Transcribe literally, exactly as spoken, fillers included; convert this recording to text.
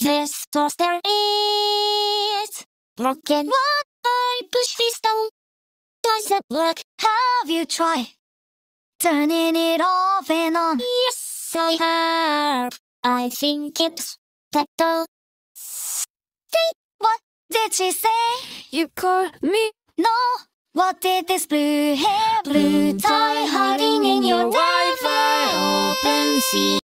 Testosterone is broken. What? I push this down. Doesn't work. Have you tried turning it off and on? Yes, I have. I think it's better. Say, what did she say? You call me? No. What did this blue hair, blue tie hiding in your Wi-Fi open sea?